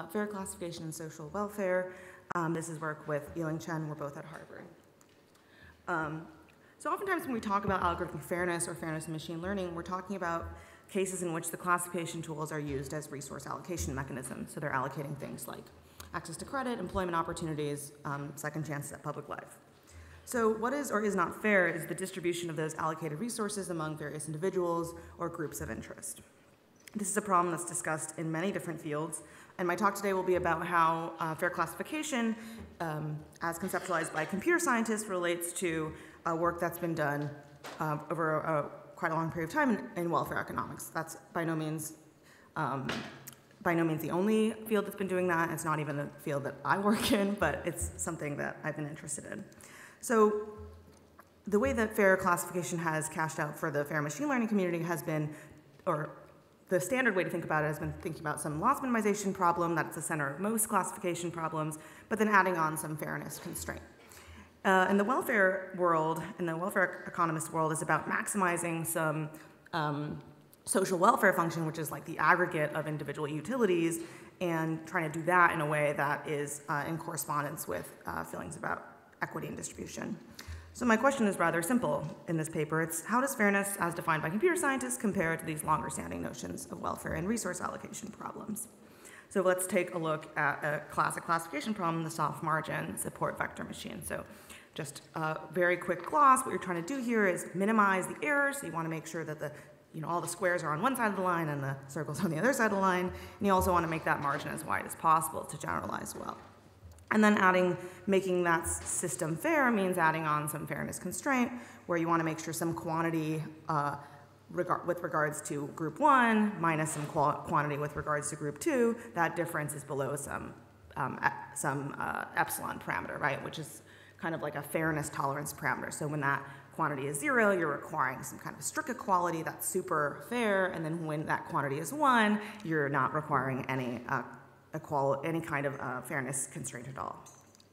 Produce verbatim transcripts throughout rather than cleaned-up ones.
about fair classification and social welfare. Um, this is work with Chen. We're both at Harvard. Um, so oftentimes when we talk about algorithmic fairness or fairness in machine learning, we're talking about cases in which the classification tools are used as resource allocation mechanisms. So they're allocating things like access to credit, employment opportunities, um, second chances at public life. So what is or is not fair is the distribution of those allocated resources among various individuals or groups of interest. This is a problem that's discussed in many different fields, and my talk today will be about how uh, fair classification, um, as conceptualized by computer scientists, relates to uh, work that's been done uh, over a, a quite a long period of time in, in welfare economics. That's by no means um, by no means the only field that's been doing that. It's not even the field that I work in, but it's something that I've been interested in. So the way that fair classification has cashed out for the fair machine learning community has been, or the standard way to think about it has been thinking about some loss minimization problem that's the center of most classification problems, but then adding on some fairness constraint. Uh, in the welfare world, in the welfare economist world, is about maximizing some um, social welfare function, which is like the aggregate of individual utilities, and trying to do that in a way that is uh, in correspondence with uh, feelings about equity and distribution. So my question is rather simple in this paper. It's how does fairness as defined by computer scientists compare to these longer standing notions of welfare and resource allocation problems? So let's take a look at a classic classification problem, the soft margin support vector machine. So just a very quick gloss, what you're trying to do here is minimize the errors. So you want to make sure that the you know, all the squares are on one side of the line and the circles on the other side of the line. And you also want to make that margin as wide as possible to generalize well. And then adding, making that system fair means adding on some fairness constraint, where you want to make sure some quantity uh, regard, with regards to group one minus some quantity with regards to group two, that difference is below some, um, some uh, epsilon parameter, right, which is kind of like a fairness tolerance parameter. So when that quantity is zero, you're requiring some kind of strict equality that's super fair, and then when that quantity is one, you're not requiring any uh, Equality, any kind of uh, fairness constraint at all.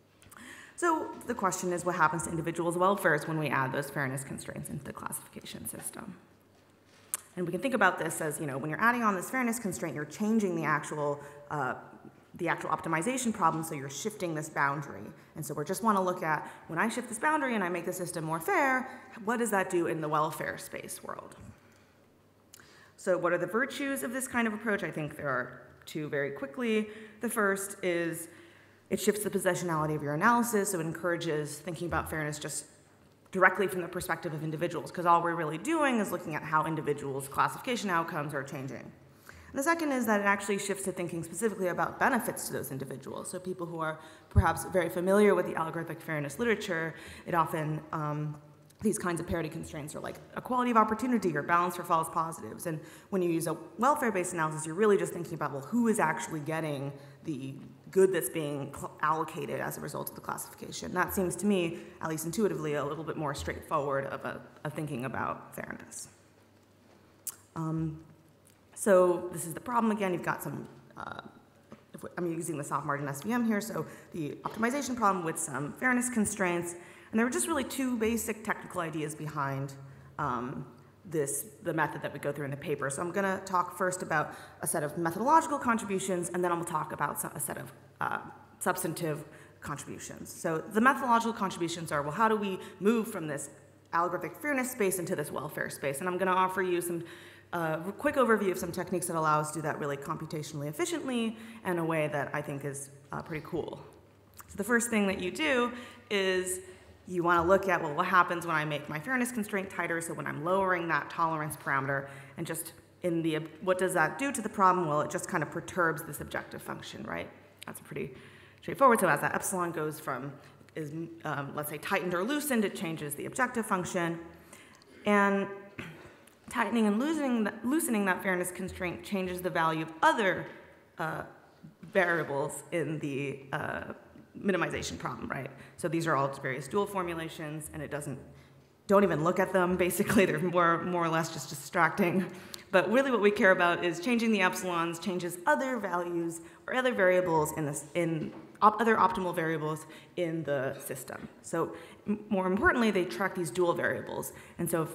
So the question is, what happens to individuals' welfares when we add those fairness constraints into the classification system? And we can think about this as, you know, when you're adding on this fairness constraint, you're changing the actual, uh, the actual optimization problem, so you're shifting this boundary. And so we just want to look at, when I shift this boundary and I make the system more fair, what does that do in the welfare space world? So what are the virtues of this kind of approach? I think there are two very quickly. The first is it shifts the possessionality of your analysis, so it encourages thinking about fairness just directly from the perspective of individuals, because all we're really doing is looking at how individuals' classification outcomes are changing. And the second is that it actually shifts to thinking specifically about benefits to those individuals. So people who are perhaps very familiar with the algorithmic fairness literature, it often um, these kinds of parity constraints are like equality of opportunity or balance for false positives. And when you use a welfare-based analysis, you're really just thinking about, well, who is actually getting the good that's being allocated as a result of the classification. That seems to me, at least intuitively, a little bit more straightforward of, a, of thinking about fairness. Um, so this is the problem again. You've got some, uh, if I'm using the soft margin S V M here, so the optimization problem with some fairness constraints. And there were just really two basic technical ideas behind um, this, the method that we go through in the paper. So I'm going to talk first about a set of methodological contributions, and then I'm going to talk about a set of uh, substantive contributions. So the methodological contributions are, well, how do we move from this algorithmic fairness space into this welfare space? And I'm going to offer you some uh, quick overview of some techniques that allow us to do that really computationally efficiently in a way that I think is uh, pretty cool. So the first thing that you do is you want to look at, well, what happens when I make my fairness constraint tighter, so when I'm lowering that tolerance parameter, and just in the, what does that do to the problem? Well, it just kind of perturbs this objective function, right? That's pretty straightforward. So as that epsilon goes from, is um, let's say tightened or loosened, it changes the objective function. And tightening and loosening, the, loosening that fairness constraint changes the value of other uh, variables in the uh, minimization problem, right? So these are all various dual formulations, and it doesn't, don't even look at them, basically. They're more, more or less just distracting. But really what we care about is changing the epsilons, changes other values or other variables in, this, in op other optimal variables in the system. So more importantly, they track these dual variables. And so if,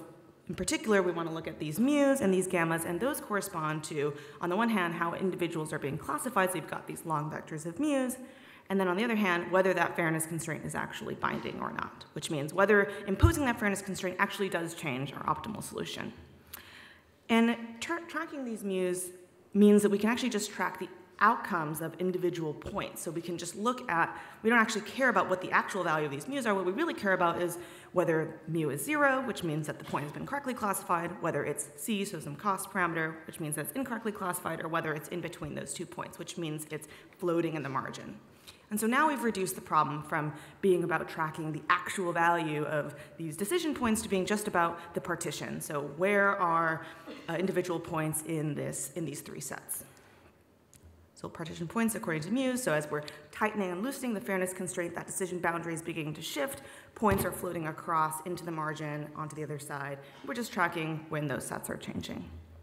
In particular, we want to look at these mu's and these gammas, and those correspond to, on the one hand, how individuals are being classified, so you've got these long vectors of mu's, and then on the other hand, whether that fairness constraint is actually binding or not, which means whether imposing that fairness constraint actually does change our optimal solution. And tra tracking these mu's means that we can actually just track the outcomes of individual points. So we can just look at, we don't actually care about what the actual value of these mu's are. What we really care about is whether mu is zero, which means that the point has been correctly classified, whether it's c, so some cost parameter, which means that it's incorrectly classified, or whether it's in between those two points, which means it's floating in the margin. And so now we've reduced the problem from being about tracking the actual value of these decision points to being just about the partition. So where are uh, individual points in this, in these three sets? So partition points according to mu, so as we're tightening and loosening the fairness constraint, that decision boundary is beginning to shift. Points are floating across into the margin, onto the other side. We're just tracking when those sets are changing.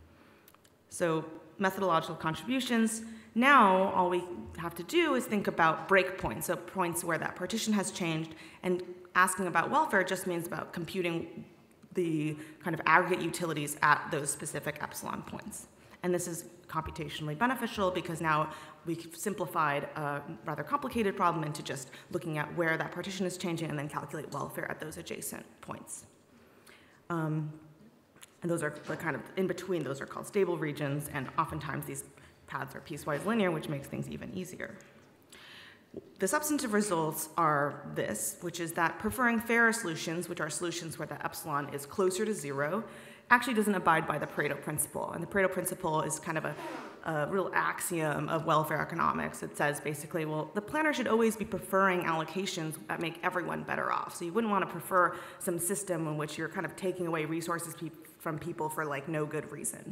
So methodological contributions. Now all we have to do is think about breakpoints, so points where that partition has changed, and asking about welfare just means about computing the kind of aggregate utilities at those specific epsilon points. And this is computationally beneficial because now we've simplified a rather complicated problem into just looking at where that partition is changing and then calculate welfare at those adjacent points. Um, and those are the kind of, in between, those are called stable regions, and oftentimes these paths are piecewise linear, which makes things even easier. The substantive results are this, which is that preferring fairer solutions, which are solutions where the epsilon is closer to zero, actually doesn't abide by the Pareto principle. And the Pareto principle is kind of a, a real axiom of welfare economics. It says basically, well, the planner should always be preferring allocations that make everyone better off. So you wouldn't want to prefer some system in which you're kind of taking away resources pe from people for like no good reason.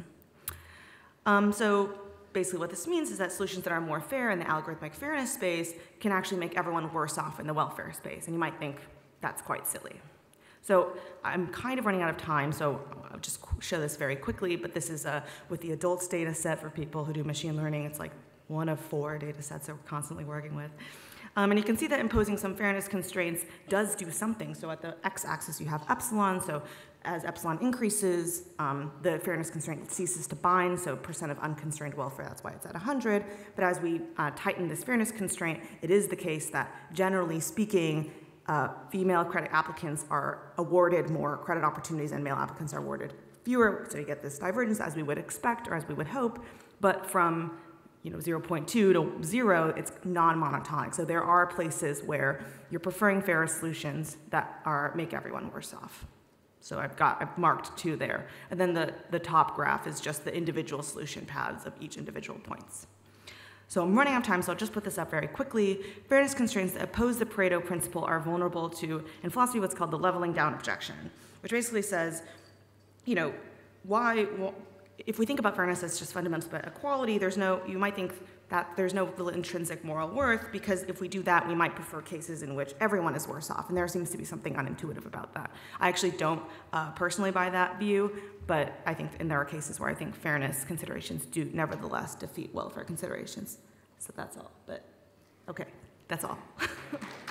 Um, so basically what this means is that solutions that are more fair in the algorithmic fairness space can actually make everyone worse off in the welfare space. And you might think that's quite silly. So I'm kind of running out of time, so I'll just show this very quickly, but this is uh, with the adults data set for people who do machine learning. It's like one of four data sets that we're constantly working with. Um, and you can see that imposing some fairness constraints does do something. So at the x-axis you have epsilon, so as epsilon increases, um, the fairness constraint ceases to bind, so percent of unconstrained welfare, that's why it's at one hundred. But as we uh, tighten this fairness constraint, it is the case that generally speaking, Uh, female credit applicants are awarded more credit opportunities and male applicants are awarded fewer, so you get this divergence as we would expect or as we would hope, but from you know, zero point two to zero, it's non-monotonic. So there are places where you're preferring fairer solutions that are, make everyone worse off. So I've got, I've marked two there. And then the, the top graph is just the individual solution paths of each individual points. So I'm running out of time, so I'll just put this up very quickly. Fairness constraints that oppose the Pareto principle are vulnerable to, in philosophy, what's called the leveling down objection, which basically says, you know, why, well, if we think about fairness as just fundamentals about equality, there's no, you might think that there's no real intrinsic moral worth, because if we do that, we might prefer cases in which everyone is worse off, and there seems to be something unintuitive about that. I actually don't uh, personally buy that view, but I think, and there are cases where I think fairness considerations do nevertheless defeat welfare considerations. So that's all, but okay, that's all.